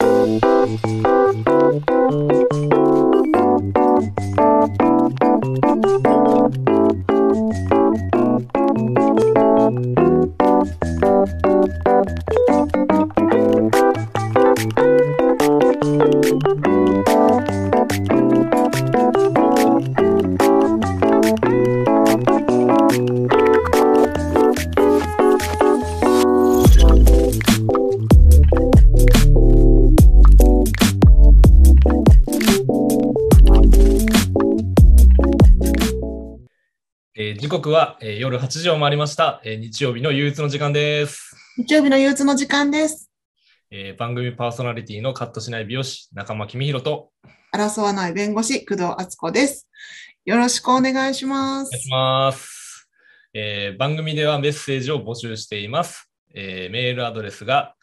時刻は、夜8時を回りました、日曜日の憂鬱の時間です。 日曜日の憂鬱の時間です。 番組パーソナリティのカットしない美容師中間公弘と争わない弁護士工藤敦子です。よろしくお願いしまお願いしす。 ます。番組ではメッセージを募集しています。メールアドレスが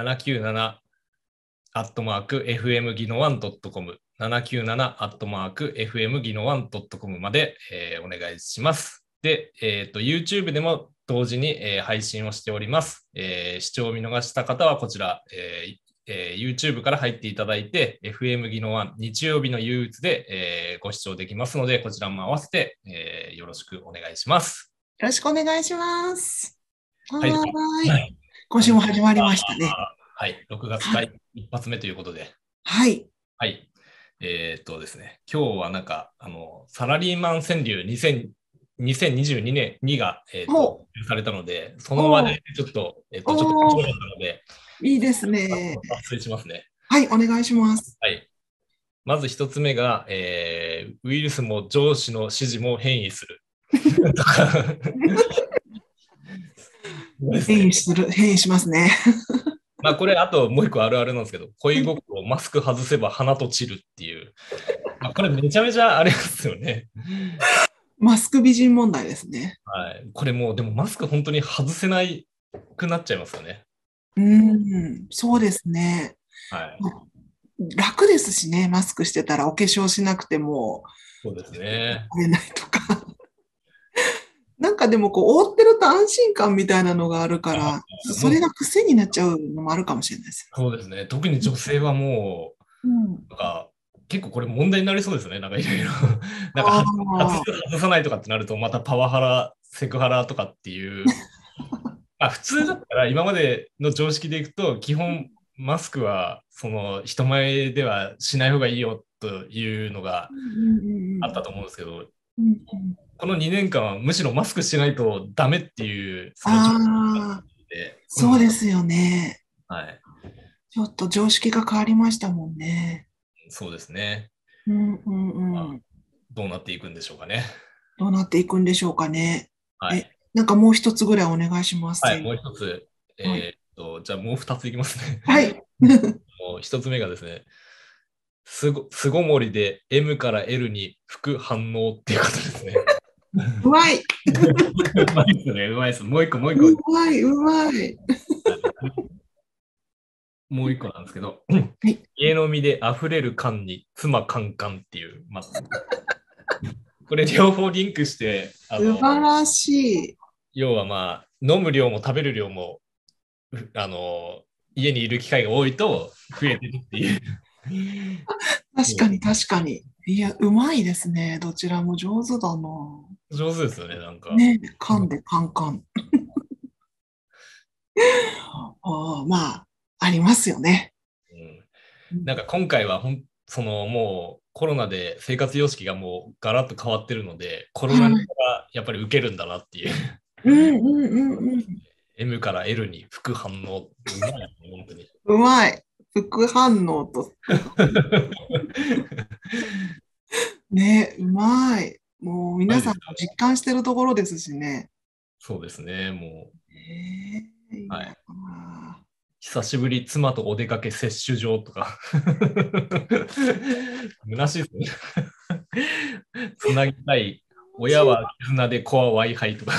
797@fmギノワン .com 797@fmギノワン .com まで、お願いします。で、YouTube でも同時に、配信をしております。視聴を見逃した方はこちら、YouTube から入っていただいて FM ギノワン日曜日の憂鬱で、ご視聴できますので、こちらも合わせて、よろしくお願いします。 よろしくお願いします。 はい。 はい。今週も始まりましたね。 はい。6月第一発目ということで。 はい。 はい。ですね、今日はなんか、サラリーマン川柳2022年2が、されたので、その場でちょっと面白かったので、 いいですね。 抜粋しますね。 はい、お願いします。 はい。まず一つ目が、ウイルスも上司の指示も変異する。とか変異しますね。 まあこれ、あともう一個あるあるなんですけど、恋心マスク外せば花と散るっていう。まあ、これめちゃめちゃあれですよね。 マスク美人問題ですね。 はい。これもう、でもマスク本当に外せないくなっちゃいますよね。 そうですね。 はい。 楽ですしね、マスクしてたらお化粧しなくても、 そうですね。 れないとか。なんかでも覆ってると安心感みたいなのがあるから、それが癖になっちゃうのもあるかもしれないですそうですね。特に女性はもう、なんか、結構これ問題になりそうですね。なんかいろいろ。なんか外さないとかってなると、またパワハラ、セクハラとかっていう。普通だったら今までの常識でいくと、基本マスクはその人前ではしない方がいいよというのがあったと思うんですけど、この2年間はむしろマスクしないとダメっていう、その常識で、そうですよね。 はい。 ちょっと常識が変わりましたもんね。 そうですね。どうなっていくんでしょうかね。 どうなっていくんでしょうかね。 はい。 なんかもう一つぐらいお願いします。 はい、もう一つ。じゃあもう2ついきますね。 はい。 もう1つ目がですね、巣ごもりで M から L に副反応っていうことですね。 うまい。 うまいですね、うまいです。もう一個。 うまい、うまい。 もう一個なんですけど、家飲みで溢れる缶に妻カンカンっていう、これ両方リンクして、 素晴らしい。 要は飲む量も食べる量も、家にいる機会が多いと増えてるっていう。 確かに、確かに。いや、うまいですね。どちらも上手だな。 上手ですよね、なんか。 ね、噛んでカンカン。ありますよね。 なんか今回はもうコロナで生活様式がもうガラッと変わってるので、コロナがやっぱり受けるんだなっていう。M から L に副反応。うまい、本当に。 うまい。副反応と。ね、うまい。もう皆さん実感してるところですしね。 そうですね、もう。はい。 いや久しぶり、妻とお出かけ接種場とか。虚しいですね。つなぎたい。親は絆で子は Wi-Fi とか。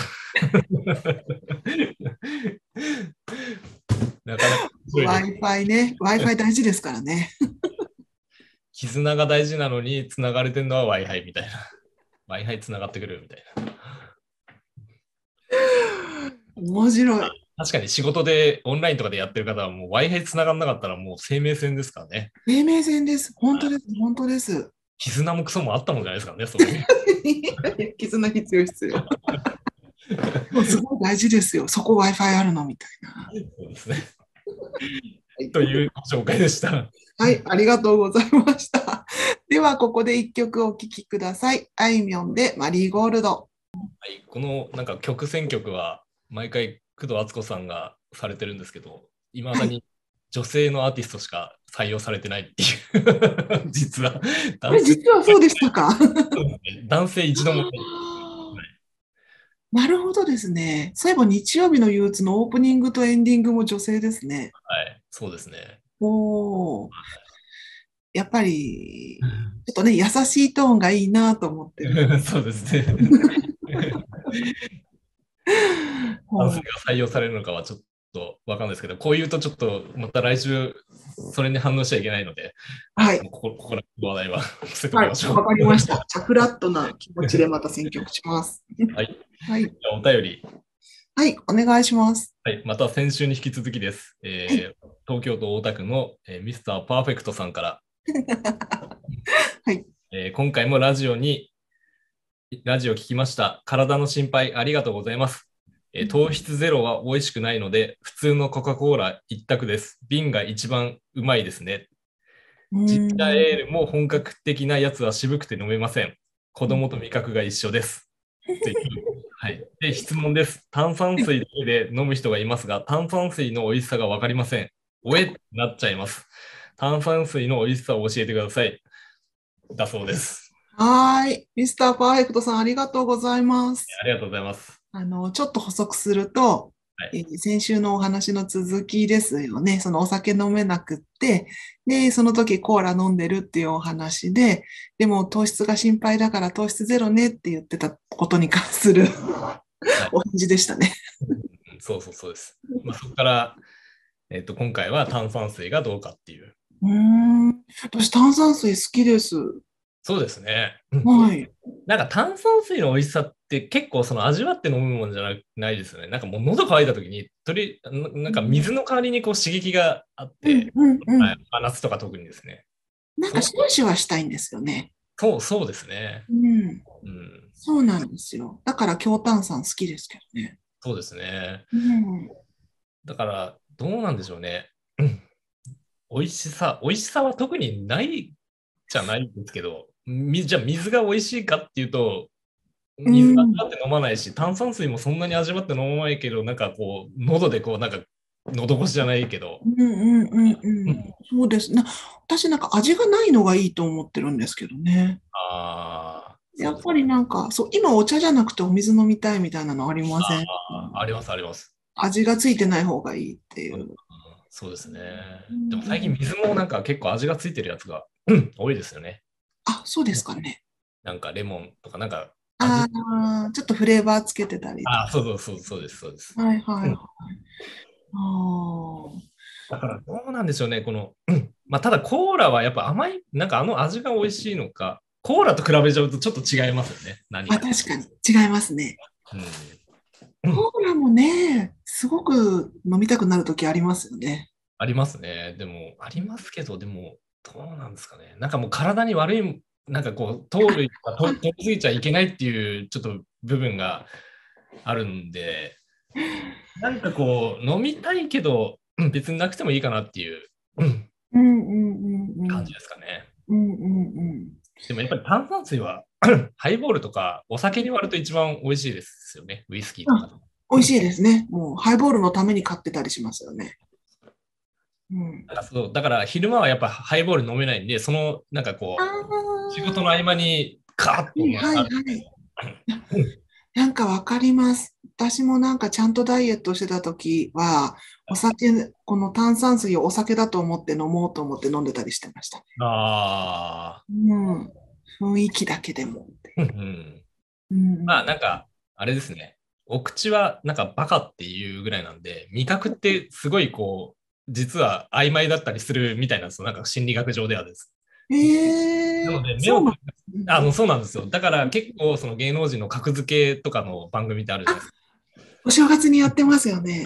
なかなか Wi-Fi ね。Wi-Fi 大事ですからね。 絆が大事なのに、つながれてるのは Wi-Fi みたいな。Wi-Fi つながってくるみたいな。 面白い。 確かに仕事でオンラインとかでやってる方はもう Wi-Fi 繋がんなかったらもう生命線ですからね。 生命線です。本当です。本当です。 絆もクソもあったもんじゃないですからね、そういう。 絆必要必要。もうすごい大事ですよ。そこ Wi-Fi あるのみたいな。 そうですね。というご紹介でした。ははい、ありがとうございました。では、ここで一曲お聴きください。あいみょんでマリーゴールド。 い、このなんか曲選曲は毎回工藤敦子さんがされてるんですけど、いまだはい。 に女性のアーティストしか採用されてないっていう実はこれ男性、 実はそうでしたか。 男性一度もない。 なるほどですね。そういえば日曜日の憂鬱のオープニングとエンディングも女性ですね。 はい、そうですね。 おー、やっぱり、ちょっとね、優しいトーンがいいなと思ってる。 そうですね。男性ほう、 が採用されるのかはちょっとわかんないですけど、こう言うとちょっとまた来週それに反応しちゃいけないので、はい、 はい。 もうここらの話題は伏せておはい。 きましょう。 わかりました。じゃあフラットな気持ちでまた選曲します。 はい。 はい。 じゃあお便り。 はい。お願いします。 はい。また先週に引き続きです。 はい。 東京都大田区の、ミスターパーフェクトさんから、 はい。 今回もラジオ聞きました。体の心配ありがとうございます。糖質ゼロは美味しくないので、普通のコカ・コーラ一択です。瓶が一番うまいですね。 うジンジャーーん。 エールも本格的なやつは渋くて飲めません。子供と味覚が一緒です。というはい。で、質問です。炭酸水だけで飲む人がいますが、炭酸水の美味しさがわかりません。おえってなっちゃいます。炭酸水の美味しさを教えてください。だそうです。 はーい。ミスターパーフェクトさん、ありがとうございます。 ありがとうございます。 ちょっと補足すると、 はい。 先週のお話の続きですよね。そのお酒飲めなくって、で、その時コーラ飲んでるっていうお話で、でも糖質が心配だから糖質ゼロねって言ってたことに関するはい。 お返事でしたね。 そうそうそうです。まあ、そこから、今回は炭酸水がどうかっていう。 うーん。私炭酸水好きです。 そうですね。 はい。 なんか炭酸水の美味しさって結構その味わって飲むもんじゃないですよね。なんかもう喉乾いた時になんか水の代わりにこう刺激があっうんて、 うんうん。 はい、夏とか特にですね。 なんかシュワシュワしたいんですよね。 そうですね。 うん。 うん。 そうなんですよ。だから強炭酸好きですけどね。 そうですね。 うん。 だからどうなんでしょうね。うん美味しさは特にないじゃないんですけど、じゃあ水が美味しいかっていうと、 う水味ん。 わって飲まないし、炭酸水もそんなに味わって飲まないけど、なんかこう、喉でこう、なんか、喉越しじゃないけど、 うんうんうんうん。 うん、 そうですね。私なんか味がないのがいいと思ってるんですけどね。 ああ、そうです。 やっぱりなんか、そう、今お茶じゃなくてお水飲みたいみたいなのありません？ あります、あります。 味がついてない方がいいっていうん、 う。 そうですね。 うんでも最近うん、 水もなんか結構味がついてるやつが多いですよね。 あ、そうですかね。 なんかレモンとかなんかあ味、 あ、ちょっとフレーバーつけてたりとか。 そうです、そうです。 はいはいはい。 うん、 ああ。 だからどうなんでしょうね、この、まあただコーラはやっぱ甘い、なんかあの味が美味しいのか、コーラと比べちゃうとちょっと違いますよね、何あ、 か。 確かに違いますね。 うん。 コーラもね、すごく飲みたくなるときありますよね。 ありますね。でも、ありますけど、でも、どうなんですかね。なんかもう体に悪い、なんかこう、糖類が取りすぎちゃいけないっていう、ちょっと部分があるんで、なんかこう、飲みたいけど、別になくてもいいかなっていう、 うんうんうんうん。 感じですかね。 うんうんうん。 でもやっぱり炭酸水はハイボールとかお酒に割ると一番美味しいですよね。ウイスキーとか。 あ、美味しいですね。もうハイボールのために買ってたりしますよね。うん。 だから昼間はやっぱハイボール飲めないんで、なんかあこう、仕事のあ、 合間にカーッと、 はいはいはい。なんかわかります。私もなんかちゃんとダイエットしてた時は、お酒、この炭酸水をお酒だと思って飲もうと思って飲んでたりしてましたね。 ああ、 うん。雰囲気だけでもってうんういう。 ん。まあうん。 なんか、あれですね。お口はなんかバカっていうぐらいなんで、味覚ってすごいこう、実は曖昧だったりするみたいなんですよ。なんか心理学上ではです。なので、 そうなんですね。 そうなんですよ。だから結構その芸能人の格付けとかの番組ってあるじゃないですか。 お正月にやってますよね。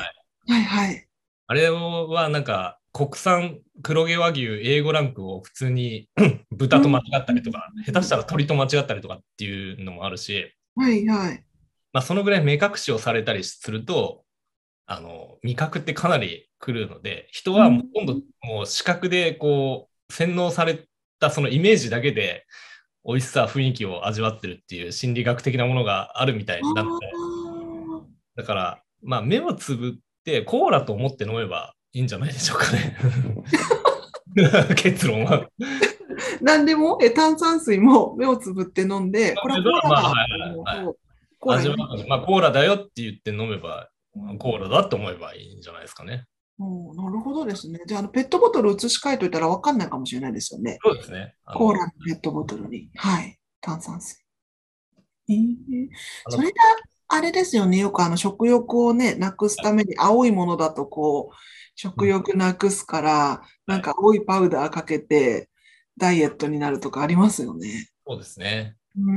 はいはい。 あれはなんか国産黒毛和牛 A5 ランクを普通に豚と間違うん。 ったりとか、下手したら鳥と間違ったりとかっていうのもあるし、 はいはい。 まあ、そのぐらい目隠しをされたりすると、味覚ってかなり来るので、人はほうん。 とんどもう視覚でこう洗脳されたそのイメージだけで美味しさ、雰囲気を味わってるっていう心理学的なものがあるみたいなので、 あだから、まあ、目をつぶってコーラと思って飲めばいいんじゃないでしょうかね。結論は。 なんでも、炭酸水も目をつぶって飲んで、これはコーラまあ、 だはいって思うはいはい。 と、コーラになる。 味わう。まあ、コーラだよって言って飲めば、 うん、 コーラだと思えばいいんじゃないですかね。 なるほどですね。じゃあ、ペットボトル移し替えといたら分かんないかもしれないですよね。 そうですね。 コーラのペットボトルに。はい。炭酸水。えーあの、 それがあれですよね。よく食欲をね、なくすために青いものだとこう、食うん、 欲なくすから、なんはい、 か青いパウダーかけてダイエットになるとかありますよね。 そうですね。 うん。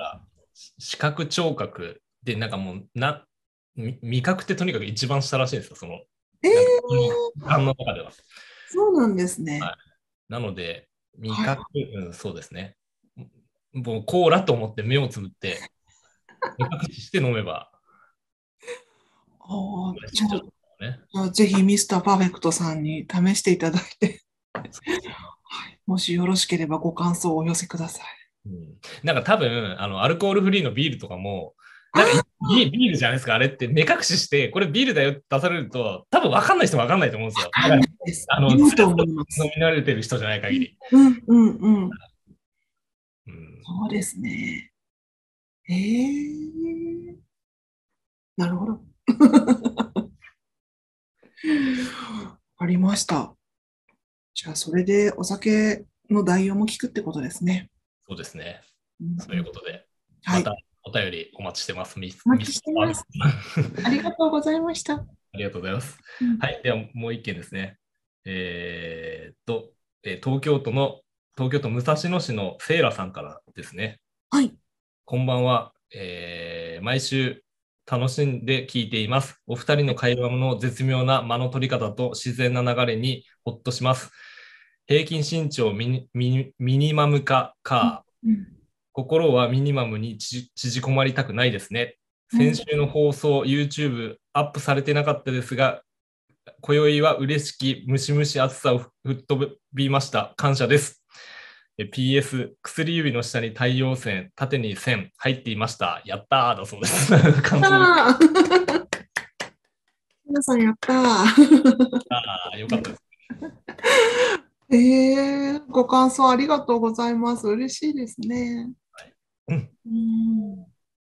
だから、視覚、聴覚で、なんかもう、味覚ってとにかく一番下らしいんですよ。その、 えなんか、こー、 の感の中では。 そうなんですね。 はい。なので、味はい。 覚、うん、そうですね。もうコーラと思って目をつぶって、目隠しして飲めば、 じゃあ、 ね。 ぜひミスターパーフェクトさんに試していただいて、 そうですね。 はい、もしよろしければご感想をお寄せください。 うん、なんか多分、アルコールフリーのビールとかも、なんかあビールじゃないですか、あれって目隠しして、これビールだよって出されると、多分分かんない人は分かんないと思うんですよ。 あ、わかんだから、 ないです。言おうとずっと思います。 飲み慣れてる人じゃない限り。 うんうんうん。 うん、 そうですね。ええ、なるほど。ありました。じゃあ、それでお酒の代用も聞くってことですね。 そうですね。そういううんうん、 ことで、 はい。 またお便りお待ちしてます。 お待ちミスターしてます。ありがとうございました。 ありがとうございます。 うん、 はい。では、もう一件ですね。東京都の、東京都武蔵野市のセイラさんからですね。 はい。 こんばんは。毎週楽しんで聞いています。お二人の会話の絶妙な間の取り方と自然な流れにほっとします。平均身長ミニマム化か。 うん心はミニマムに縮こまりたくないですね。 うん先週の放送、YouTube アップされてなかったですが、今宵は嬉しきムシムシ暑さを吹っ飛びました。感謝です。PS、薬指の下に太陽線、縦に線入っていました。やったーだそうです。感想です。 あー皆さんやったー。 ああ、よかったです。 ご感想ありがとうございます。嬉しいですね。 うん、 うん、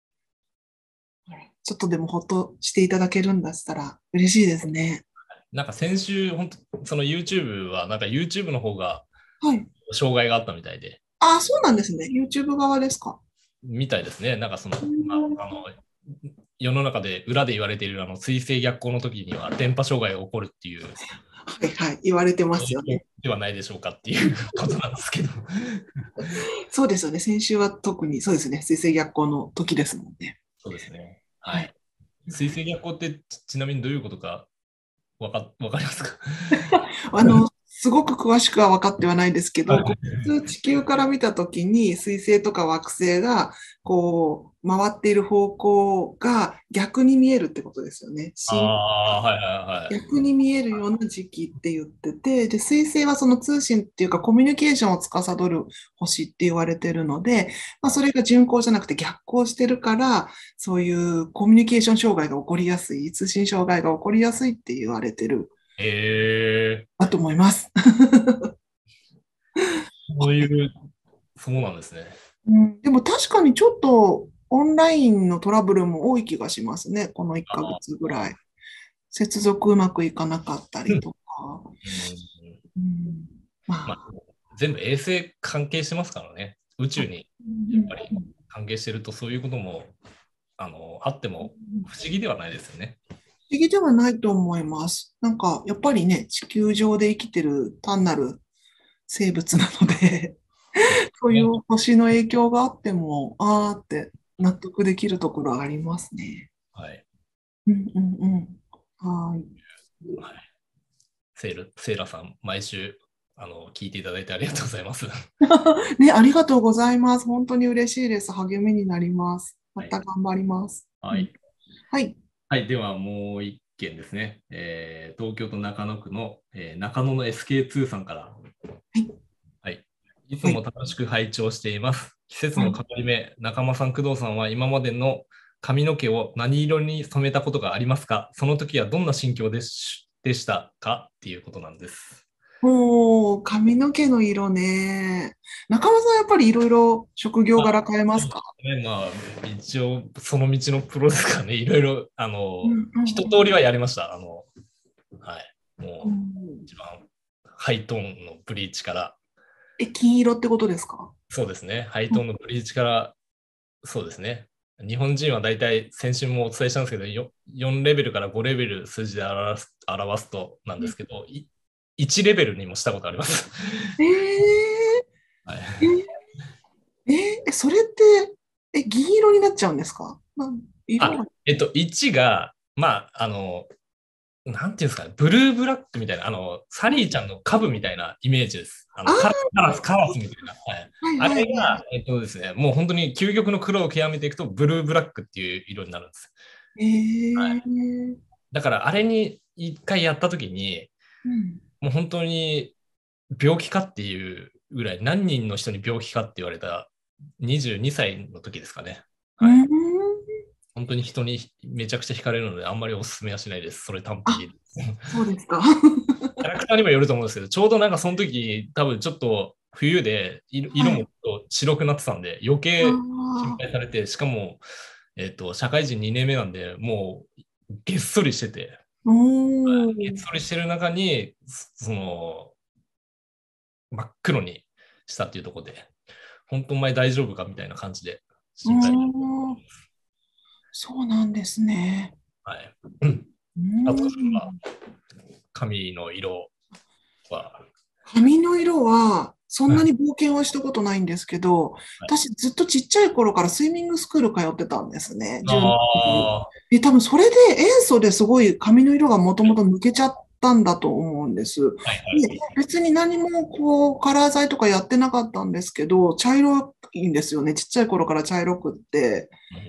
ちょっとでもほっとしていただけるんだったら嬉しいですね。 なんか先週、本当その YouTube は、なんか YouTube の方がはい。 障害があったみたいで、 あ、そうなんですね。YouTube 側ですか。 みたいですね。なんかその、 うまあ、 ん、 世の中で裏で言われている水星逆行の時には電波障害が起こるっていう、 はいはい、言われてますよね。 ではないでしょうかっていうことなんですけど。 そうですよね。先週は特にそうですね。水星逆行の時ですもんね。 そうですね。ははい。 い。水星逆行ってちなみにどういうことかわかりますか？ すごく詳しくは分かってはないですけど、こはい。 う普通地球から見たときに水星とか惑星がこう回っている方向が逆に見えるってことですよね。 ああ、はいはいはい。 逆に見えるような時期って言ってて、で、水星はその通信っていうかコミュニケーションを司る星って言われてるので、まあ、それが順行じゃなくて逆行してるから、そういうコミュニケーション障害が起こりやすい、通信障害が起こりやすいって言われてる、 えだと思います。 そういう、そうなんですね。 うん、でも確かにちょっとオンラインのトラブルも多い気がしますね、この1ヶあ月ぐらい。接続うまくいかなかったりとか。 うん、 うん、ままあ、 あ、 全部衛星関係してますからね。宇宙にうんうんやっぱり関係してるとそういうこともあっても不思議ではないですよね。 不思議ではないと思います。なんか、やっぱりね、地球上で生きてる単なる生物なので、 そうですそういうね。 星の影響があっても、あーって納得できるところありますね。 はい。 うんうんうん。はい。 はい、セーラさん、毎週、聞いていただいてありがとうございます。 ね、ありがとうございます。本当に嬉しいです。励みになります。まはい。 た頑張ります。うん、 はい。 はい。 はい。では、もう一件ですね。東京都中野区の、中野の SK2 さんから、 はい。 はい。いつはい。 も楽しく拝聴しています。季節のはい。 変わり目、中間さん、工藤さんは今までの髪の毛を何色に染めたことがありますか？その時はどんな心境でしたかっていうことなんです。 おー、髪の毛の色ね。中間さん、やっぱりいろいろ職業あ、 柄変えまそうですか？ すね。まあ、一応、その道のプロですかね。いろいろ、 うんうんうん。 一通りはやりました。はい。 うもう、 ん。 一番ハイトーンのブリーチから、 金色ってことですか？ そうですね。ハイうん。 トーンのブリーチから、そうですね。日本人は大体、先週もお伝えしたんですけど、4レベルから5レベル数字で表すとなんですけど、1レベルにもしたことあります。 えー、 はい。 えそれって、銀色になっちゃうんですか？色が。 1が、まあ、なんていうんですかね、ブルーブラックみたいな、サリーちゃんの株みたいなイメージです。 あカラスみたいな。はい。 はいあはいはい。 れが、ですね、もう本当に究極の黒を極めていくと、ブルーブラックっていう色になるんです。はい。 ええだから、あれに一回やったときに、 うん。 もう本当に病気かっていうぐらい、何人の人に病気かって言われた22歳の時ですかね。 うはい。 ん。 本当に人にめちゃくちゃ惹かれるので、あんまりお勧めはしないです。それ単品あ、 で。 そうですか。 キャラクターにもよると思うんですけど、ちょうどなんかその時、多分ちょっと冬で色もちはい。 ょっと白くなってたんで、余あ計心あ、 配されて、しかも、社会人2年目なんで、もうげっそりしてて、 おー。 げっそりしてる中に、真っ黒にしたっていうところで、本当お前大丈夫かみたいな感じでう心配。 ん。そうなんですね。 はい。うん。 うあつこさんん。 は髪の色は、 髪の色は、そんはい。 なに冒険はしたことないんですけど、 はい。 私ずっとちっちゃい頃からスイミングスクール通ってたんですね。10年以上。 あ多分それで塩素ですごい髪の色がもともと抜けちゃったんだと思うんです。 あ、はいはで、 い。 別に何もこう、カラー剤とかやってなかったんですけど、茶色いんですよね。ちっちゃい頃から茶色くって、 うん。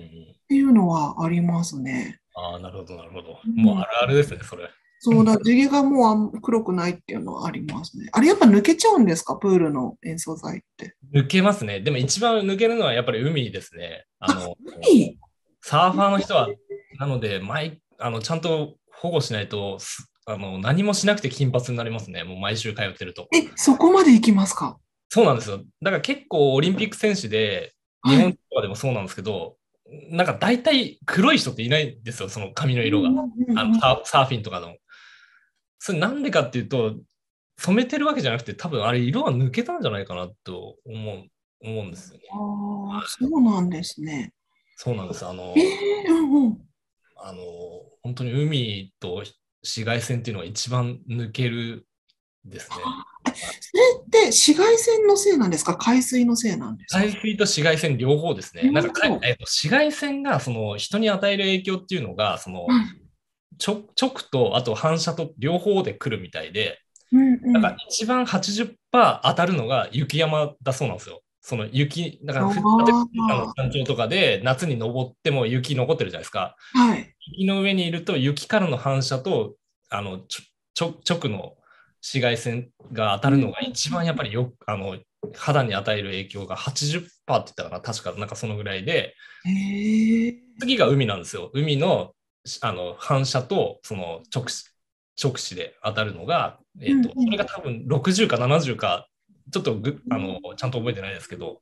っていうのはありますね。 ああ、なるほど、なるほど。 うん。 もうあるあるですね、それ。 そうだ、地毛がもう黒くないっていうのはありますね。あれやっぱ抜けちゃうんですか？プールの塩素剤って。 抜けますね。でも一番抜けるのはやっぱり海ですね。 あ、海。 サーファーの人は、なので、ちゃんと保護しないと、何もしなくて金髪になりますね。もう毎週通ってると。 そこまで行きますか？ そうなんですよ。だから結構オリンピック選手で、日はい。 本とかでもそうなんですけど、なんか大体黒い人っていないんですよ、その髪の色が。 うんうんうんうん。 サーフィンとかの。それなんでかっていうと、染めてるわけじゃなくて、多分あれ色が抜けたんじゃないかなと思うんですよね。 ああ、そうなんですね。 そうなんです。 うんうん。 あの、本当に海と紫外線っていうのが一番抜けるですね。 それって紫外線のせいなんですか？海水のせいなんですか？ 海水と紫外線両方ですね。なんか両方。 紫外線がその人に与える影響っていうのが、 はい。 直とあと反射と両方で来るみたいで、 うんなんかうん。 一番80%当たるのが雪山だそうなんですよ。その雪、だから例えあばあ、 山頂とかで夏に登っても雪残ってるじゃないですか。 はい。 雪の上にいると雪からの反射と直の紫外線が当たるのが一番やっぱり肌に与える影響が80%って言ったかな、確かなんかそのぐらいで、 へえ。 次が海なんですよ。海の反射とその直視で当たるのが、それうんうん。 が多分60か70か、ちょっとちゃんと覚えてないですけど、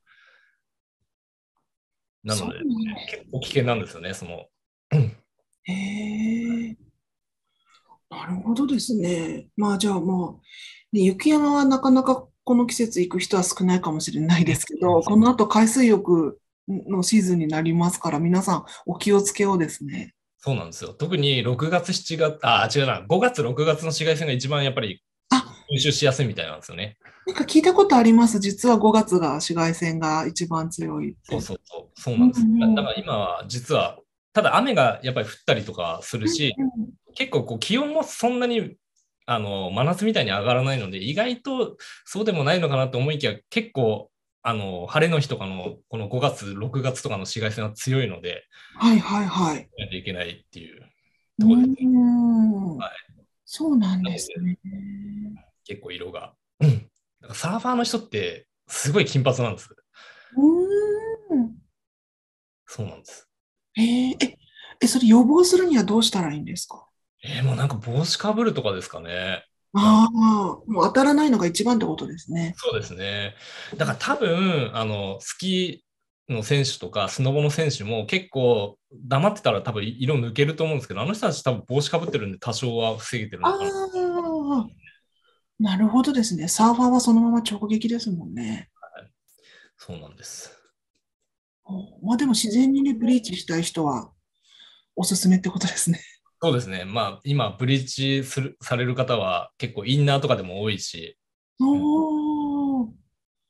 なそうので、 なんです。 結構危険なんですよね、 へえ。なるほどですね。まあじゃあまあ、ね、雪山はなかなかこの季節行く人は少ないかもしれないですけど、この後海水浴のシーズンになりますから、皆さんお気をつけをですね。 そうなんですよ。特に6月、7月、あ、違うな、5月、6月の紫外線が一番やっぱりあ、 吸収しやすいみたいなんですよね。 なんか聞いたことあります。実は5月が紫外線が一番強いって。 そうそうそう、そううんなんです。だうん。 から今は実は、ただ雨がやっぱり降ったりとかするうんし、 うん。 結構こう気温もそんなに真夏みたいに上がらないので、意外とそうでもないのかなと思いきや、結構晴れの日とかのこの5月、6月とかの紫外線は強いので、 はいはいはい。 やないといけないっていううところですね。 ーん。 はい。 そうなんなので、 ですね。 結構色が。うん。なんかサーファーの人ってすごい金髪なんです。 うーん。 そうなんです。 それ予防するにはどうしたらいいんですか？ もうなんか帽子かぶるとかですかね。なんか、 ああ、もう当たらないのが一番ってことですね。 そうですね。だから多分、スキーの選手とか、スノボの選手も結構黙ってたら多分色抜けると思うんですけど、あの人たち多分帽子かぶってるんで多少は防げてるあのかな。 あ、なるほどですね。サーファーはそのまま直撃ですもんね。 はい、そうなんです。 まあでも自然にね、ブリーチしたい人はおすすめってことですね。 そうですね。まあ、今、ブリーチされる方は結構インナーとかでも多いし、うん、 おー、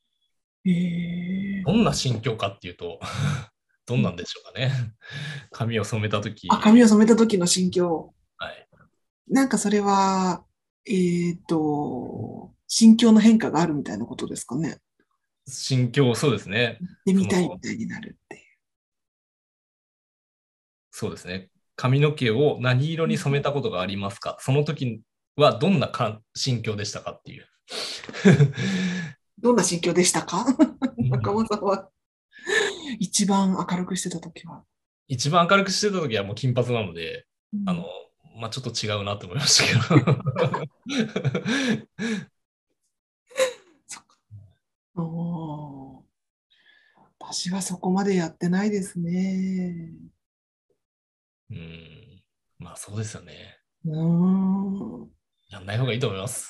ええどんな心境かっていうと、どんなんでしょうかね。髪を染めたとあ、 き、 髪を染めた時の心境。 はい。 なんかそれは、心境の変化があるみたいなことですかね。 心境、そうですね。 で、 その、 みたいみたいになるっていう。 そうですね。髪の毛を何色に染めたことがありますか？その時はどんな心境でしたかっていう。 どんな心境でしたか？中間さんは一番明るくしてた時は。 一番明るくしてた時はもう金髪なので、あの、 うん、 まあ、ちょっと違うなと思いましたけど。 そっか。おー、私はそこまでやってないですね。 うん。まあそうですよね。 うーん。 やんない方がいいと思います。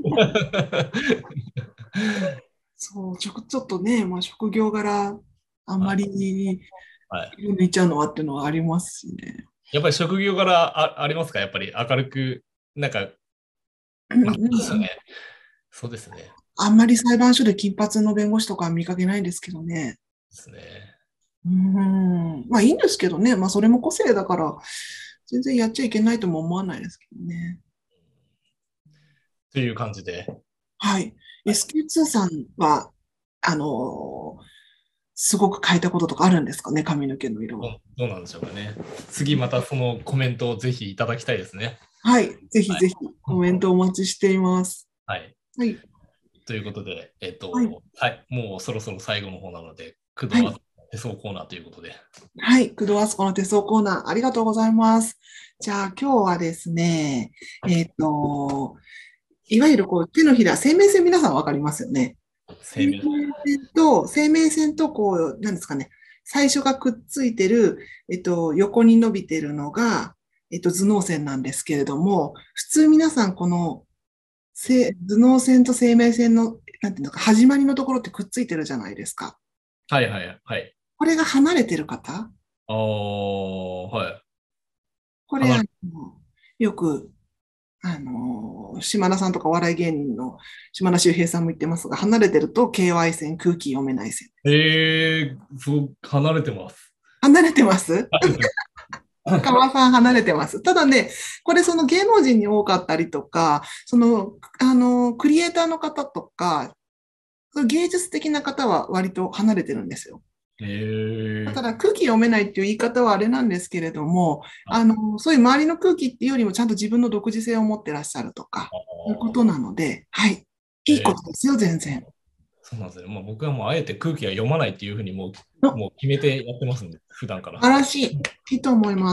そう、ちょっとね、まあ、職業柄、あんまはい。 りはい。 抜いちゃうのはっていうのはありますしね。 やっぱり職業柄ありますか？やっぱり明るく、なんか、 うんまあ、そうですよね。 うんうん。 そうですね。 あんまり裁判所で金髪の弁護士とかは見かけないんですけどね。 ですね。 まあいいんですけどね。まあそれも個性だから、全然やっちゃいけないとも思わないですけどね。 という感じで。 はい。 はい。 SK2 さんは、あのーすごく変えたこととかあるんですかね、髪の毛の色は。 どうなんでしょうかね。次またそのコメントをぜひいただきたいですね。 はい。ぜひはい。 ぜひコメントお待ちしています。 はい。 はい。 ということで、 はい。 はい。もうそろそろ最後の方なので、工藤ははい。 手相コーナーということで。 はい。工藤敦子の手相コーナー、ありがとうございます。じゃあ今日はですね、えっと、いわゆるこう手のひら、生命線皆さんわかりますよね。生命生命。 生命線とこう、なんですかね、最初がくっついてる、横に伸びてるのが、頭脳線なんですけれども、普通皆さんこの頭脳線と生命線の、なんていうのか、始まりのところってくっついてるじゃないですか。 はいはいはい。 これが離れてる方、 はい。 これ、よく、島田さんとかお笑い芸人の島田秀平さんも言ってますが、離れてると KY 線、空気読めない線。 そう、離れてます。 離れてます？ 離れてます。 川さん離れてます。ただね、これその芸能人に多かったりとか、クリエイターの方とか、芸術的な方は割と離れてるんですよ。ただ空気読めないっていう言い方はあれなんですけれども、そういう周りの空気っていうよりもちゃんと自分の独自性を持ってらっしゃるとか、いうことなので、はい。いいこえーとですよ、全然。 そうなんですね。まあ、僕はもうあえて空気は読まないっていうふうにもう決めてやってますんで、普段から。 素晴らしい。いいと思います。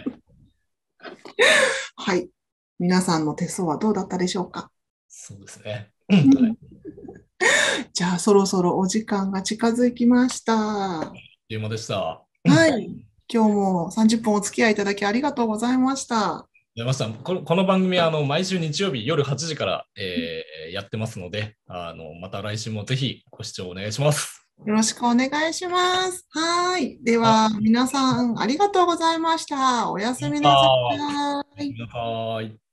はい。皆さんの手相はどうだったでしょうか？ そうですね。はい。 うん。じゃあ、そろそろお時間が近づきました。 いう間でした。 はい。今日も30分お付き合いいただきありがとうございました。 出ました。この番組は毎週日曜日夜8時から、やってますので、また来週もぜひご視聴お願いします。 よろしくお願いします。はい。であ、 は、皆さんありがとうございました。おやすみなさあ、 い。 ごめんなさい。